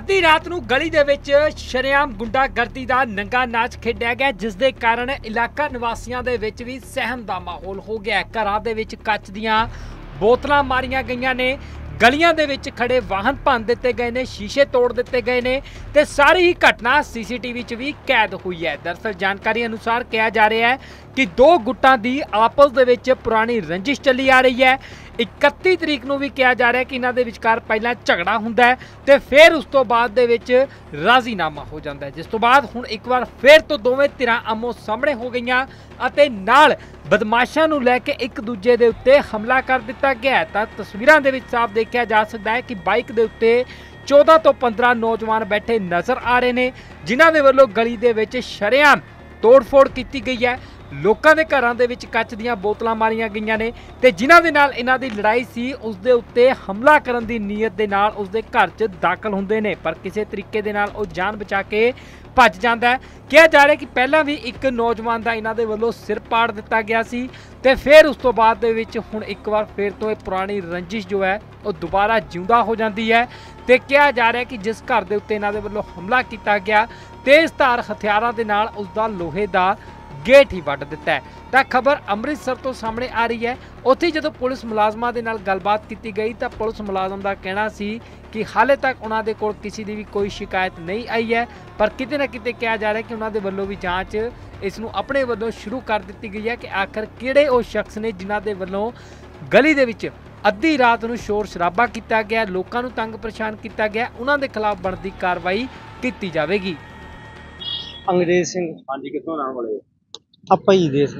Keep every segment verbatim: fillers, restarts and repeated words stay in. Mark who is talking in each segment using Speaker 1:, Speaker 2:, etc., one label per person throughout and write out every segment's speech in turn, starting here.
Speaker 1: ਅੱਧੀ ਰਾਤ ਨੂੰ ਗਲੀ ਦੇ ਵਿੱਚ ਸ਼ਰੇਆਮ ਗੁੰਡਾਗਰਦੀ ਦਾ ਨੰਗਾ ਨਾਚ ਖੇਡਿਆ ਗਿਆ, ਜਿਸ ਦੇ ਕਾਰਨ ਇਲਾਕਾ ਨਿਵਾਸੀਆਂ ਦੇ ਵਿੱਚ ਵੀ ਸਹਿਮ ਦਾ ਮਾਹੌਲ ਹੋ ਗਿਆ। ਘਰਾਂ ਦੇ ਵਿੱਚ ਕੱਚ ਦੀਆਂ ਬੋਤਲਾਂ ਮਾਰੀਆਂ ਗਈਆਂ ਨੇ, ਗਲੀਆਂ ਦੇ ਵਿੱਚ ਖੜੇ ਵਾਹਨ ਭੰਨ ਦਿੱਤੇ ਗਏ ਨੇ, ਸ਼ੀਸ਼ੇ ਤੋੜ ਦਿੱਤੇ ਗਏ ਨੇ ਤੇ ਸਾਰੀ ਹੀ ਘਟਨਾ ਸੀਸੀਟੀਵੀ 'ਚ ਵੀ ਕੈਦ ਹੋਈ ਹੈ। ਦਰਅਸਲ ਜਾਣਕਾਰੀ ਅਨੁਸਾਰ ਕਿਹਾ ਜਾ ਰਿਹਾ ਹੈ ਕਿ ਦੋ ਗੁੱਟਾਂ ਦੀ ਆਪਸ ਦੇ ਵਿੱਚ ਪੁਰਾਣੀ ਰੰਜਿਸ਼ ਚੱਲੀ ਆ ਰਹੀ ਹੈ। इकत्ती तरीक ਨੂੰ ਵੀ ਕਿਹਾ ਜਾ ਰਿਹਾ ਕਿ ਇਹਨਾਂ ਦੇ ਵਿਚਕਾਰ ਪਹਿਲਾਂ ਝਗੜਾ ਹੁੰਦਾ ਹੈ ਤੇ ਫਿਰ ਉਸ ਤੋਂ ਬਾਅਦ ਦੇ ਵਿੱਚ ਰਾਜ਼ੀਨਾਮਾ ਹੋ ਜਾਂਦਾ ਹੈ, ਜਿਸ ਤੋਂ ਬਾਅਦ ਹੁਣ ਇੱਕ ਵਾਰ ਫਿਰ ਤੋਂ ਦੋਵੇਂ ਧਿਰਾਂ ਆਮੋ ਸਾਹਮਣੇ ਹੋ ਗਈਆਂ ਅਤੇ ਨਾਲ ਬਦਮਾਸ਼ਾਂ ਨੂੰ ਲੈ ਕੇ ਇੱਕ ਦੂਜੇ ਦੇ ਉੱਤੇ ਹਮਲਾ ਕਰ ਦਿੱਤਾ ਗਿਆ। ਤਾਂ ਤਸਵੀਰਾਂ ਦੇ ਵਿੱਚ ਸਾਫ਼ ਦੇਖਿਆ ਜਾ ਸਕਦਾ ਹੈ ਕਿ ਬਾਈਕ ਦੇ ਉੱਤੇ ਚੌਦਾਂ ਤੋਂ ਪੰਦਰਾਂ ਨੌਜਵਾਨ ਬੈਠੇ ਨਜ਼ਰ ਆ ਰਹੇ ਨੇ, ਜਿਨ੍ਹਾਂ ਦੇ ਵੱਲੋਂ ਗਲੀ ਦੇ ਵਿੱਚ ਸ਼ਰੇਆਮ ਤੋੜ-ਫੋੜ ਕੀਤੀ ਗਈ ਹੈ। ਲੋਕਾਂ ਦੇ ਘਰਾਂ ਦੇ ਵਿੱਚ ਕੱਚ ਦੀਆਂ ਬੋਤਲਾਂ ਮਾਰੀਆਂ ਗਈਆਂ ਨੇ ਤੇ ਜਿਨ੍ਹਾਂ ਦੇ ਨਾਲ ਇਹਨਾਂ ਦੀ ਲੜਾਈ ਸੀ ਉਸ ਦੇ ਉੱਤੇ ਹਮਲਾ ਕਰਨ ਦੀ ਨੀਅਤ ਦੇ ਨਾਲ ਉਸ ਦੇ ਘਰ 'ਚ ਦਾਖਲ ਹੁੰਦੇ ਨੇ, ਪਰ ਕਿਸੇ ਤਰੀਕੇ ਦੇ ਨਾਲ ਉਹ ਜਾਨ ਬਚਾ ਕੇ ਭੱਜ ਜਾਂਦਾ ਹੈ। ਕਿਹਾ ਜਾ ਰਿਹਾ ਕਿ ਪਹਿਲਾਂ ਵੀ ਇੱਕ ਨੌਜਵਾਨ ਦਾ ਇਹਨਾਂ ਦੇ ਵੱਲੋਂ ਸਿਰ ਪਾੜ ਦਿੱਤਾ ਗਿਆ ਸੀ ਤੇ ਫਿਰ ਉਸ ਤੋਂ ਬਾਅਦ ਦੇ ਵਿੱਚ ਹੁਣ ਇੱਕ ਵਾਰ ਫਿਰ ਤੋਂ ਇਹ ਪੁਰਾਣੀ ਰੰਜਿਸ਼ ਜੋ ਹੈ ਉਹ ਦੁਬਾਰਾ ਜਿਉਂਦਾ ਹੋ ਜਾਂਦੀ ਹੈ ਤੇ ਕਿਹਾ ਜਾ ਰਿਹਾ ਕਿ ਜਿਸ ਘਰ ਦੇ ਉੱਤੇ ਇਹਨਾਂ ਦੇ ਵੱਲੋਂ ਹਮਲਾ ਕੀਤਾ ਗਿਆ ਤੇਜ਼ ਧਾਰ ਹਥਿਆਰਾਂ ਦੇ ਨਾਲ ਉਸ ਦਾ ਲੋਹੇ ਦਾ गेट ही वड्ड दिता है। तो खबर अमृतसर तो सामने आ रही है। उत्थे जदों पुलिस मुलाजमां दे नाल गलबात की गई तो पुलिस मुलाजम का कहना सी कि हाले तक उन्हां दे कोल किसी दी भी कोई शिकायत नहीं आई है, पर किते ना किते कहा जा रहा है कि उन्हां दे वल्लों भी जांच इस नूं अपने वल्लों शुरू कर दी गई है कि आखिर किहड़े वो शख्स ने जिन्हां दे वल्लों गली दे विच अद्धी रात नूं शोर शराबा किया गया, लोकां नूं तंग परेशान किया गया, उन्हां दे खिलाफ बनदी कार्रवाई की जाएगी।
Speaker 2: अंग्रेज सिंह हाँ जी कितों नाम वाले ਆਪਾਂ ਹੀ ਦੇ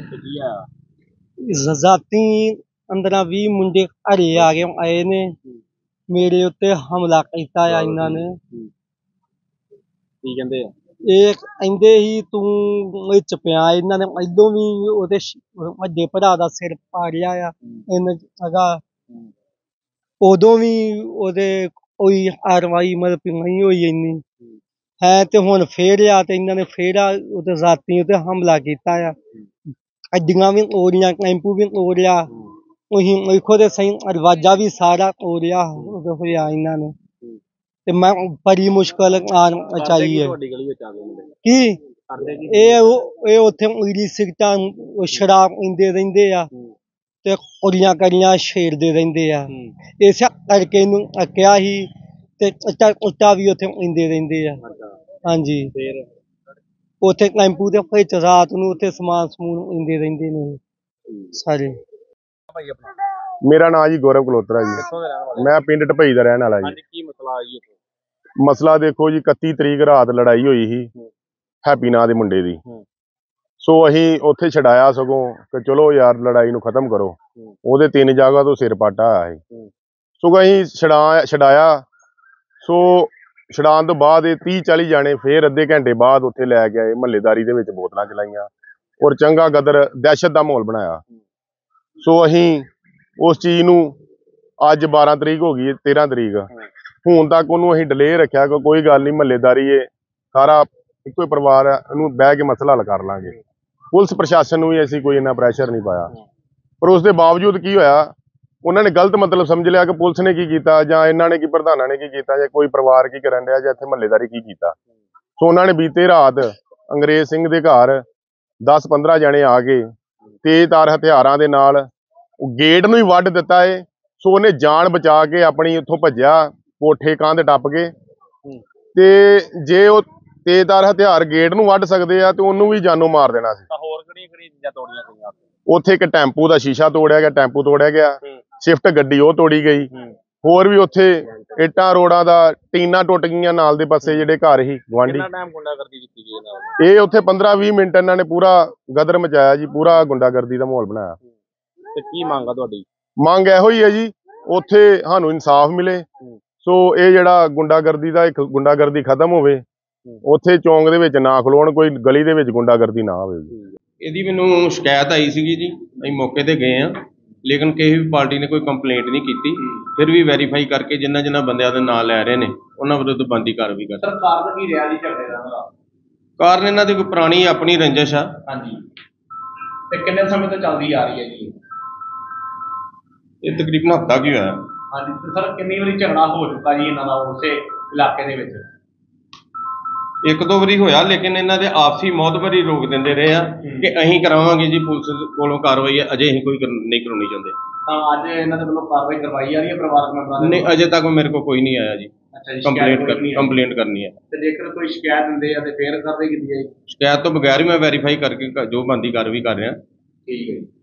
Speaker 2: ਜ਼ਾਤੀ ਅੰਦਰਾਂ ਵੀ ਮੁੰਡੇ ਘਰੇ ਆ ਗਏ ਆਏ ਨੇ, ਮੇਰੇ ਉੱਤੇ ਹਮਲਾ ਕੀਤਾ ਆ ਇਹਨਾਂ ਨੇ। ਕੀ ਕਹਿੰਦੇ ਆ ਇਹ? ਕਹਿੰਦੇ ਹੀ ਤੂੰ ਵਿੱਚ ਪਿਆ, ਇਹਨਾਂ ਨੇ ਇਦੋਂ ਵੀ ਉਹਦੇ ਵੱਡੇ ਭਰਾ ਦਾ ਸਿਰ ਪਾੜਿਆ ਆ ਇਹਨਾਂ ਜਗ੍ਹਾ, ਉਦੋਂ ਵੀ ਉਹਦੇ ਕੋਈ ਕਾਰਵਾਈ ਮਤਲਬ ਨਹੀਂ ਹੋਈ ਇੰਨੀ ਹੈ ਤੇ ਹੁਣ ਫੇਰ ਆ ਤੇ ਇਹਨਾਂ ਨੇ ਫੇਰ ਆ ਉਹਦੇ ਜ਼ਾਤੀ ਉੱਤੇ ਹਮਲਾ ਕੀਤਾ ਆ। ਗੱਡੀਆਂ ਵੀ ਤੋੜੀਆਂ, ਟੈਂਪੂ ਵੀ ਤੋੜਿਆ, ਉਹੀ ਵੇਖੋ ਤੇ ਸਹੀ ਦਰਵਾਜ਼ਾ ਵੀ ਸਾਰਾ ਤੋੜਿਆ ਹੋਇਆ ਇਹਨਾਂ ਨੇ ਤੇ ਮੈਂ ਬੜੀ ਮੁਸ਼ਕਲ ਆਣ ਬਚਾਈ ਹੈ। ਕੀ ਇਹ ਇਹ ਉੱਥੇ ਉਂਗਲੀ ਸਿਗਟਾਂ ਸ਼ਰਾਬ ਪੀਂਦੇ ਰਹਿੰਦੇ ਆ ਤੇ ਕੁੜੀਆਂ ਕੜੀਆਂ ਛੇੜਦੇ ਰਹਿੰਦੇ ਆ, ਇਸੇ ਕਰਕੇ ਇਹਨੂੰ ਕਿਹਾ ਸੀ ਤੇ ਉੱਚਾ ਉੱਚਾ ਵੀ ਉੱਥੇ ਪੀਂਦੇ ਰਹਿੰਦੇ ਆ। ਹਾਂਜੀ ਫਿਰ ਉੱਥੇ ਟੈਂਪੂ ਦੇ ਵਿੱਚ ਰਾਤ ਨੂੰ ਉੱਥੇ ਸਮਾਨ ਸਮੂਨ ਪੀਂਦੇ ਰਹਿੰਦੇ ਨੇ ਸਾਰੇ।
Speaker 3: ਮੇਰਾ ਨਾਮ ਜੀ ਗੌਰਵ ਕਲੋਤਰਾ ਜੀ, ਮੈਂ ਪਿੰਡ ਢਪਈ ਦਾ ਰਹਿਣ ਵਾਲਾ ਜੀ।
Speaker 4: ਕੀ ਮਸਲਾ ਜੀ?
Speaker 3: ਮਸਲਾ ਦੇਖੋ ਜੀ, ਇਕੱਤੀ ਤਰੀਕ ਰਾਤ ਲੜਾਈ ਹੋਈ ਸੀ ਹੈਪੀ ਨਾਂ ਦੇ ਮੁੰਡੇ ਦੀ, ਸੋ ਅਸੀਂ ਉੱਥੇ ਛਡਾਇਆ ਸਗੋਂ ਕਿ ਚਲੋ ਯਾਰ ਲੜਾਈ ਨੂੰ ਖਤਮ ਕਰੋ। ਉਹਦੇ ਤਿੰਨ ਜਗ੍ਹਾ ਤੋਂ ਸਿਰ ਪਾਟਾ ਆਇਆ ਸੀ, ਸਗੋਂ ਅਸੀਂ ਛਡਾ ਛਡਾਇਆ ਸੋ ਛਡਾਉਣ ਤੋਂ ਬਾਅਦ ਇਹ ਤੀਹ ਚਾਲੀ ਜਾਣੇ ਫੇਰ ਅੱਧੇ ਘੰਟੇ ਬਾਅਦ ਉੱਥੇ ਲੈ ਕੇ ਆਏ, ਮਹੱਲੇਦਾਰੀ ਦੇ ਵਿੱਚ ਬੋਤਲਾਂ ਚਲਾਈਆਂ ਔਰ ਚੰਗਾ ਗਦਰ ਦਹਿਸ਼ਤ ਦਾ ਮਾਹੌਲ ਬਣਾਇਆ। ਸੋ ਅਸੀਂ ਉਸ ਚੀਜ਼ ਨੂੰ ਅੱਜ ਬਾਰਾਂ ਤਰੀਕ ਹੋ ਗਈ, ਤੇਰਾਂ ਤਰੀਕ ਹੁਣ ਤੱਕ ਉਹਨੂੰ ਅਸੀਂ ਡਿਲੇ ਰੱਖਿਆ ਕਿ ਕੋਈ ਗੱਲ ਨਹੀਂ, ਮਹੱਲੇਦਾਰੀ ਇਹ ਸਾਰਾ ਇੱਕੋ ਹੀ ਪਰਿਵਾਰ ਹੈ, ਇਹਨੂੰ ਬਹਿ ਕੇ ਮਸਲਾ ਹੱਲ ਕਰ ਲਾਂਗੇ। ਪੁਲਿਸ ਪ੍ਰਸ਼ਾਸਨ ਨੂੰ ਵੀ ਅਸੀਂ ਕੋਈ ਇੰਨਾ ਪ੍ਰੈਸ਼ਰ ਨਹੀਂ ਪਾਇਆ, ਪਰ ਉਸ ਦੇ ਬਾਵਜੂਦ ਕੀ ਹੋਇਆ, ਉਹਨਾਂ ਨੇ ਗਲਤ ਮਤਲਬ ਸਮਝ ਲਿਆ ਕਿ ਪੁਲਿਸ ਨੇ ਕੀ ਕੀਤਾ ਜਾਂ ਇਹਨਾਂ ਨੇ ਕੀ ਪ੍ਰਧਾਨਾਂ ਨੇ ਕੀ ਕੀਤਾ ਜਾਂ ਕੋਈ ਪਰਿਵਾਰ ਕੀ ਕਰਨ ਰਿਹਾ ਜਾਂ ਇੱਥੇ ਮਹੱਲੇਦਾਰੀ ਕੀ ਕੀਤਾ। ਸੋ ਉਹਨਾਂ ਨੇ ਬੀਤੇ ਰਾਤ ਅੰਗਰੇਜ਼ ਸਿੰਘ ਦੇ ਘਰ ਦਸ ਪੰਦਰਾਂ ਜਣੇ ਆ ਕੇ ਤੇਜ਼ਧਾਰ ਹਥਿਆਰਾਂ ਦੇ ਨਾਲ ਗੇਟ ਨੂੰ ਹੀ ਵੱਢ ਦਿੱਤਾ ਏ। ਸੋ ਉਹਨੇ ਜਾਨ ਬਚਾ ਕੇ ਆਪਣੀ ਉੱਥੋਂ ਭੱਜਿਆ, ਕੋਠੇ ਕੰਧ ਟੱਪ ਕੇ, ਤੇ ਜੇ ਉਹ ਤੇਜ਼ਧਾਰ ਹਥਿਆਰ ਗੇਟ ਨੂੰ ਵੱਢ ਸਕਦੇ ਆ ਤੇ ਉਹਨੂੰ ਵੀ ਜਾਨੋਂ ਮਾਰ ਦੇਣਾ ਸੀ।
Speaker 4: ਹੋਰ ਕਿਹੜੀਆਂ ਕਿਹੜੀਆਂ ਚੀਜ਼ਾਂ ਤੋੜੀਆਂ ਗਈਆਂ?
Speaker 3: ਉੱਥੇ ਇੱਕ ਟੈਂਪੂ ਦਾ ਸ਼ੀਸ਼ਾ ਤੋੜਿਆ ਗਿਆ, ਟੈਂਪੂ ਤੋੜਿਆ ਗਿਆ, ਸ਼ਿਫਟ ਗੱਡੀ ਉਹ ਤੋੜੀ ਗਈ, ਹੋਰ ਵੀ ਉੱਥੇ ਇੱਟਾਂ ਰੋੜਾਂ ਦਾ ਟੀਨਾਂ ਟੁੱਟ ਗਈਆਂ ਨਾਲ ਦੇ ਪਾਸੇ ਜਿਹੜੇ ਘਰ ਸੀ ਗੁਆਂਢੀ।
Speaker 4: ਕਿੰਨਾ ਟਾਈਮ ਗੁੰਡਾਗਰਦੀ ਕੀਤੀ ਗਈ ਇਹਨਾਂ ਵੱਲੋਂ?
Speaker 3: ਇਹ ਉੱਥੇ ਪੰਦਰਾਂ ਵੀਹ ਮਿੰਟ ਇਹਨਾਂ ਨੇ ਪੂਰਾ ਗਦਰ ਮਚਾਇਆ ਜੀ, ਪੂਰਾ ਗੁੰਡਾਗਰਦੀ ਦਾ ਮਾਹੌਲ ਬਣਾਇਆ।
Speaker 4: ਤੇ ਕੀ ਮੰਗ ਆ ਤੁਹਾਡੀ?
Speaker 3: ਮੰਗ ਇਹੋ ਹੀ ਹੈ ਜੀ, ਉੱਥੇ ਸਾਨੂੰ ਇਨਸਾਫ ਮਿਲੇ, ਸੋ ਇਹ ਜਿਹੜਾ ਗੁੰਡਾਗਰਦੀ ਦਾ ਇੱਕ ਗੁੰਡਾਗਰਦੀ ਖਤਮ ਹੋਵੇ, ਉੱਥੇ ਚੌਂਕ ਦੇ ਵਿੱਚ ਨਾ ਖਲੋਣ, ਕੋਈ ਗਲੀ ਦੇ ਵਿੱਚ ਗੁੰਡਾਗਰਦੀ ਨਾ ਹੋਵੇ।
Speaker 5: ਇਹਦੀ ਮੈਨੂੰ ਸ਼ਿਕਾਇਤ ਆਈ ਸੀਗੀ ਜੀ, ਅਸੀਂ ਮੌਕੇ ਤੇ ਗਏ ਆ, ਲੇਕਿਨ ਕਿਸੇ ਵੀ ਪਾਰਟੀ ਨੇ ਕੋਈ ਕੰਪਲੇਂਟ ਨਹੀਂ ਕੀਤੀ। ਫਿਰ ਵੀ ਵੈਰੀਫਾਈ ਕਰਕੇ ਜਿੰਨਾ ਜਿੰਨਾ ਬੰਦਿਆਂ ਦੇ ਨਾਂ ਲੈ ਰਹੇ ਨੇ ਉਹਨਾਂ ਵਿਰੁੱਧ ਬਣਦੀ ਕਾਰਵਾਈ ਕਰ।
Speaker 4: ਸਰ ਕਾਰਨ ਕੀ ਰਿਹਾ ਜੀ ਝਗੜੇ ਦਾ?
Speaker 5: ਕਾਰਨ ਇਹਨਾਂ ਦੀ ਕੋਈ ਪੁਰਾਣੀ ਆਪਣੀ ਰੰਜਿਸ਼ ਆ।
Speaker 4: ਹਾਂਜੀ, ਤੇ ਕਿੰਨੇ ਸਮੇਂ ਤੋਂ ਚੱਲਦੀ ਆ ਰਹੀ ਹੈ ਜੀ
Speaker 5: ਇਹ? ਤਕਰੀਬਨ ਹਫ਼ਤਾ ਕੀ ਹੋਇਆ।
Speaker 4: ਹਾਂਜੀ, ਤੇ ਸਰ ਕਿੰਨੀ ਵਾਰੀ ਝਗੜਾ ਹੋ ਚੁੱਕਾ ਜੀ ਇਹਨਾਂ ਦਾ ਉਸੇ ਇਲਾਕੇ ਦੇ ਵਿੱਚ?
Speaker 5: ਇੱਕ ਦੋ ਵਾਰੀ ਹੋਇਆ, ਲੇਕਿਨ ਇਹਨਾਂ ਦੇ ਆਪਸੀ ਮੌਤਬਰੀ ਰੋਕ ਦਿੰਦੇ ਰਹੇ ਆ ਕਿ ਅਸੀਂ ਕਰਾਵਾਂਗੇ ਜੀ, ਪੁਲਿਸ ਕੋਲੋਂ ਕਾਰਵਾਈ ਅਜੇ ਅਸੀਂ ਕੋਈ ਕਰ- ਨਹੀਂ ਕਰਾਉਣੀ ਚਾਹੁੰਦੇ।
Speaker 4: ਤਾਂ ਅੱਜ ਇਹਨਾਂ ਦੇ ਵੱਲੋਂ ਕਾਰਵਾਈ ਕਰਵਾਈ ਜਾ ਰਹੀ ਹੈ ਪਰਿਵਾਰਕ ਮੈਂਬਰਾਂ ਦੇ
Speaker 5: ਨਹੀਂ,
Speaker 4: ਵੱਲੋਂ?
Speaker 5: ਅਜੇ ਤੱਕ ਮੇਰੇ ਕੋਲ ਕੋਈ ਨਹੀਂ ਆਇਆ ਜੀ।
Speaker 4: ਅੱਛਾ ਜੀ,
Speaker 5: ਕੰਪਲੇਂਟ
Speaker 4: ਸ਼ਿਕਾਇਤ
Speaker 5: ਕਰਨੀ ਕੰਪਲੇਂਟ ਕਰਨੀ ਹੈ।
Speaker 4: ਤੇ ਜੇਕਰ ਕੋਈ ਸ਼ਿਕਾਇਤ ਦਿੰਦੇ ਆ ਤੇ ਫੇਰ ਕਾਰਵਾਈ ਕੀਤੀ ਜਾਏਗੀ?
Speaker 5: ਸ਼ਿਕਾਇਤ ਤੋਂ ਬਗੈਰ ਹੀ ਮੈਂ ਵੈਰੀਫਾਈ ਕਰਕੇ ਕ- ਜੋ ਬਣਦੀ ਕਾਰਵਾਈ ਕਰ ਰਿਹਾ।
Speaker 4: ਠੀਕ ਹੈ ਜੀ।